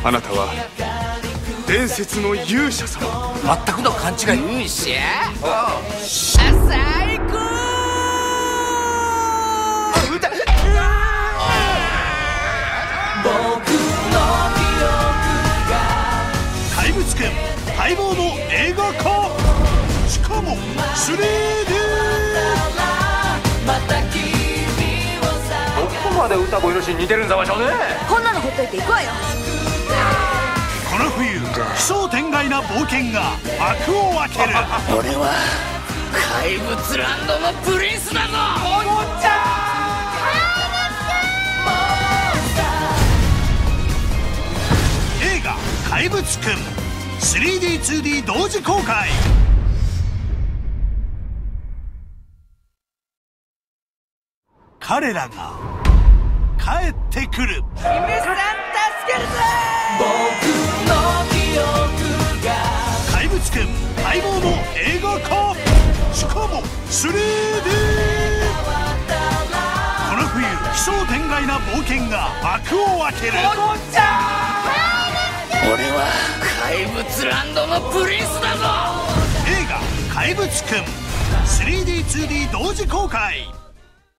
あなたは伝説の勇者様。 全くの勘違い。 勇者？最高！ 怪物くん待望の映画化、しかも 3D。 どこまで歌声のシーン似てるんだわしょね。 こんなのほっといていくわよ。 この冬奇想天外な冒険が幕を開ける。 俺は怪物ランドのプリンスだぞ。おっちゃ映画「怪物くん」3D2D 同時公開。彼らが帰ってくる。 姫さん助けるぜ。僕の記憶が怪物くん待望の映画化、しかも 3D。 この冬奇想天外な冒険が幕を開ける。 おっちゃん、俺は怪物ランドのプリンスだぞ。 映画「怪物くん」3D2D 同時公開。